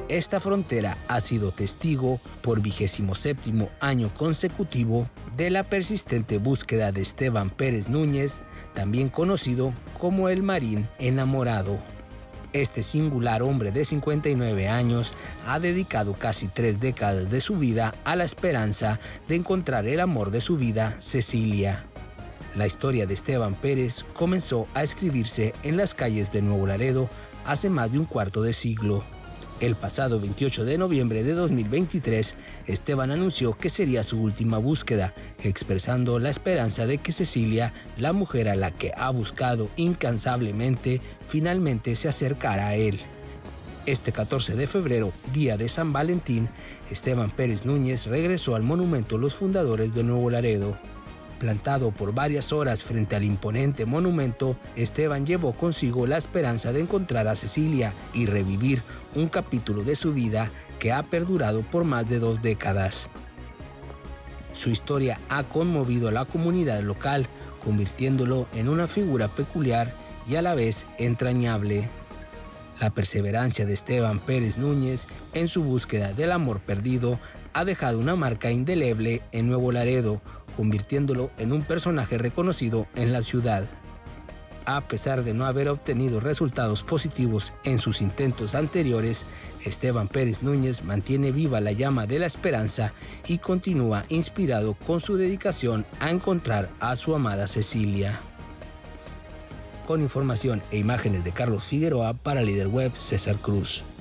Esta frontera ha sido testigo por 27º año consecutivo de la persistente búsqueda de Esteban Pérez Núñez, también conocido como el Marín Enamorado. Este singular hombre de 59 años ha dedicado casi 3 décadas de su vida a la esperanza de encontrar el amor de su vida, Cecilia. La historia de Esteban Pérez comenzó a escribirse en las calles de Nuevo Laredo hace más de un cuarto de siglo. El pasado 28 de noviembre de 2023, Esteban anunció que sería su última búsqueda, expresando la esperanza de que Cecilia, la mujer a la que ha buscado incansablemente, finalmente se acercara a él. Este 14 de febrero, día de San Valentín, Esteban Pérez Núñez regresó al monumento Los Fundadores de Nuevo Laredo. Plantado por varias horas frente al imponente monumento, Esteban llevó consigo la esperanza de encontrar a Cecilia y revivir un capítulo de su vida que ha perdurado por más de 2 décadas. Su historia ha conmovido a la comunidad local, convirtiéndolo en una figura peculiar y a la vez entrañable. La perseverancia de Esteban Pérez Núñez en su búsqueda del amor perdido ha dejado una marca indeleble en Nuevo Laredo, convirtiéndolo en un personaje reconocido en la ciudad. A pesar de no haber obtenido resultados positivos en sus intentos anteriores, Esteban Pérez Núñez mantiene viva la llama de la esperanza y continúa inspirado con su dedicación a encontrar a su amada Cecilia. Con información e imágenes de Carlos Figueroa para Líder Web, César Cruz.